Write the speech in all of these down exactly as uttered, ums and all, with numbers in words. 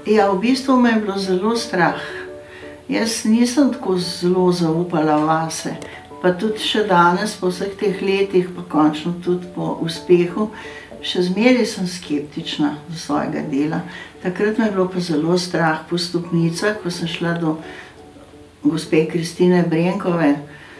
Ja, v bistvu me je bilo zelo strah. Jaz nisem tako zelo zaupala vase. Pa tudi še danes, po vseh teh letih, pa končno tudi po uspehu, še zmeraj sem skeptična do svojega dela. Takrat me je bilo pa zelo strah po stopnicah, ko sem šla do gospe Kristine Brenkove,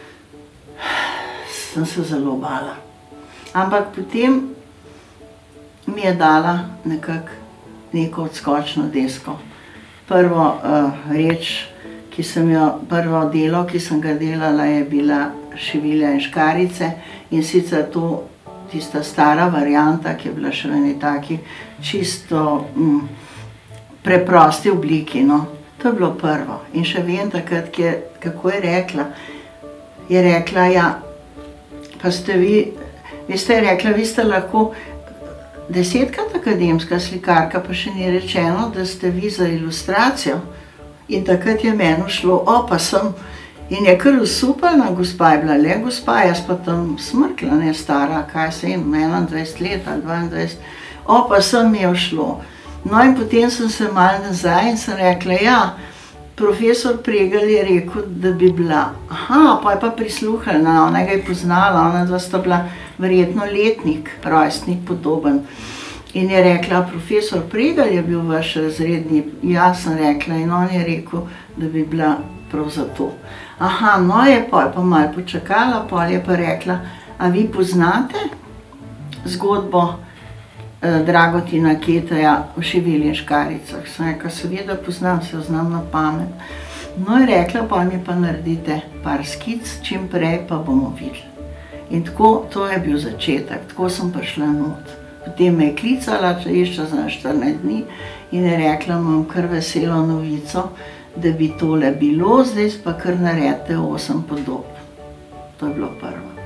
sem se zelo bala. Ampak potem mi je dala nekako neko odskočno desko. Prvo uh, reč, ki sem jo, prvo delo, ki sem ga delala, je bila Šivilja in škarjice, in sicer to, tista stara varianta, ki je bila še v eni taki čisto mm, preprosti obliki, no. To je bilo prvo. In še vem takrat, kako je rekla. Je rekla, ja, pa ste vi, vi ste rekla, vi ste lahko desetkrat akademska slikarka, pa še ni rečeno, da ste vi za ilustracijo. In takrat je meni šlo, o, pa sem, in je kar usupalna gospa, je bila le gospa, jaz pa tam smrkla, ne stara, kaj se jim, enaindvajset let ali dvaindvajset, o, pa sem mi je šlo. No in potem sem se malo nazaj in sem rekla, ja, profesor Pregelj je rekel, da bi bila. Aha, pa je pa prisluhnila, ona ga je poznala, ona dva sta bila verjetno letnik, rojstnik podoben. In je rekla, profesor Pregelj je bil vaš razredni, jaz sem rekla, in on je rekel, da bi bila prav za to. Aha, no je pa, je pa malo počakala, pol je pa rekla, a vi poznate zgodbo eh, Dragotina Ketaja o Šivilji in škarjicah? Sem rekla, seveda poznam, se jo znam na pamet. No je rekla, pol mi pa naredite par skic, čim prej pa bomo videli. In tako, to je bil začetek, tako sem prišla not. Potem me je klicala, če išča za štirinajst dni, in je rekla, imam kar veselo novico, da bi tole bilo, zdaj pa kar naredite osem podob. To je bilo prvo.